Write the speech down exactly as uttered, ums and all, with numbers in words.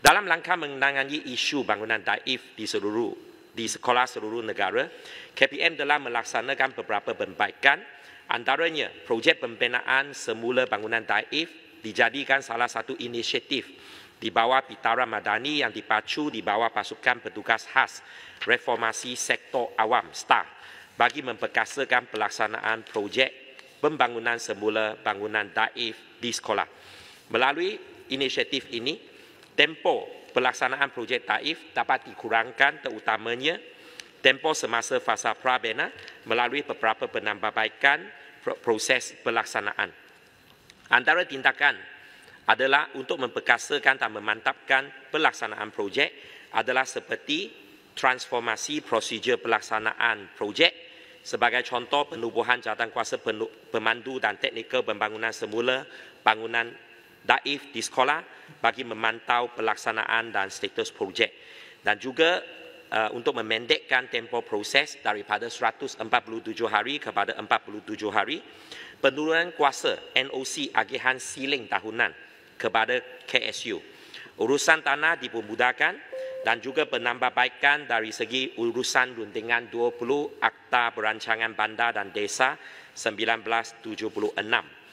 Dalam langkah menangani isu bangunan daif di seluruh di sekolah seluruh negara, K P M telah melaksanakan beberapa perbaikan, antaranya projek pembinaan semula bangunan daif dijadikan salah satu inisiatif di bawah Pitara Madani yang dipacu di bawah pasukan petugas khas reformasi sektor awam S T A bagi memperkasakan pelaksanaan projek pembangunan semula bangunan daif di sekolah. Melalui inisiatif ini, tempoh pelaksanaan projek daif dapat dikurangkan, terutamanya tempoh semasa fasa prabina melalui beberapa penambahbaikan proses pelaksanaan. Antara tindakan adalah untuk memperkasakan dan memantapkan pelaksanaan projek adalah seperti transformasi prosedur pelaksanaan projek, sebagai contoh penubuhan jawatankuasa pemandu dan teknikal pembangunan semula bangunan daif di sekolah bagi memantau pelaksanaan dan status projek, dan juga uh, untuk memendekkan tempoh proses daripada seratus empat puluh tujuh hari kepada empat puluh tujuh hari, penurunan kuasa N O C agihan siling tahunan kepada K S U, urusan tanah dipermudahkan, dan juga penambahbaikan dari segi urusan runtingan dua puluh Akta Perancangan Bandar dan Desa seribu sembilan ratus tujuh puluh enam.